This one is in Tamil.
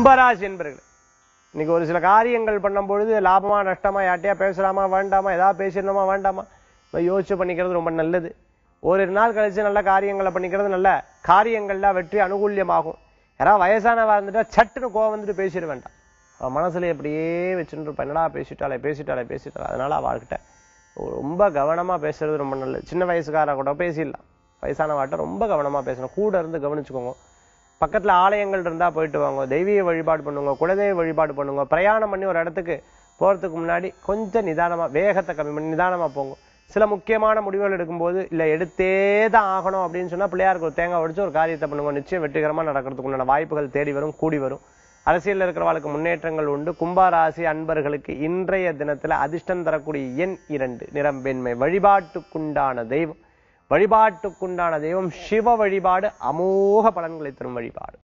கும்பராசி என்பர்கள் இன்னைக்கு ஒரு சில காரியங்கள் பண்ணும் பொழுது லாபமா நஷ்டமா யார்ட்டையா பேசலாமா வேண்டாமா, ஏதாவது பேசிடணுமா வேண்டாமா, யோசிச்சு பண்ணிக்கிறது ரொம்ப நல்லது. ஓரிரு நாள் கழிச்சு நல்ல காரியங்களை பண்ணிக்கிறது நல்ல காரியங்கள்லாம் வெற்றி அனுகூல்யமாகும். யாராவது வயசானவா இருந்துட்டா சட்டுன்னு கோவம் வந்துட்டு பேசிட வேண்டாம். அவன் மனசுல எப்படியே வச்சுட்டு என்னடா பேசிட்டாளே. அதனால அவள்கிட்ட ரொம்ப கவனமா பேசுறது ரொம்ப நல்லது. சின்ன வயசுக்கார கூட பேசிடலாம், வயசானவாட்ட ரொம்ப கவனமா பேசணும். கூட இருந்து கவனிச்சுக்கோங்க. பக்கத்துல ஆலயங்கள் இருந்தா போயிட்டு வாங்க, தெய்வீக வழிபாடு பண்ணுங்க, குலதெய்வ வழிபாடு பண்ணுங்க. பிரயாணம் பண்ணி ஒரு இடத்துக்கு போறதுக்கு முன்னாடி கொஞ்சம் நிதானமா, வேகத்தை கம்மி பண்ணி நிதானமா போங்க. சில முக்கியமான முடிவுகள் எடுக்கும்போது இல்ல எடுத்தே தான் ஆகணும் அப்படின்னு சொன்னா பிள்ளையாருக்கு ஒரு தேங்காய் உடைச்சு ஒரு காரியத்தை பண்ணுங்க. நிச்சயம் வெற்றிகரமா நடக்கிறதுக்கு உண்டான வாய்ப்புகள் தேடி வரும், கூடி வரும். அரசியல் இருக்கிறவர்களுக்கு முன்னேற்றங்கள் உண்டு. கும்பராசி அன்பர்களுக்கு இன்றைய தினத்துல அதிர்ஷ்டம் தரக்கூடிய எண் 2, நிறம் வெண்மை. வழிபாட்டுக்குண்டான தெய்வம் சிவ வழிபாடு அமோக பலன்களை தரும் வழிபாடு.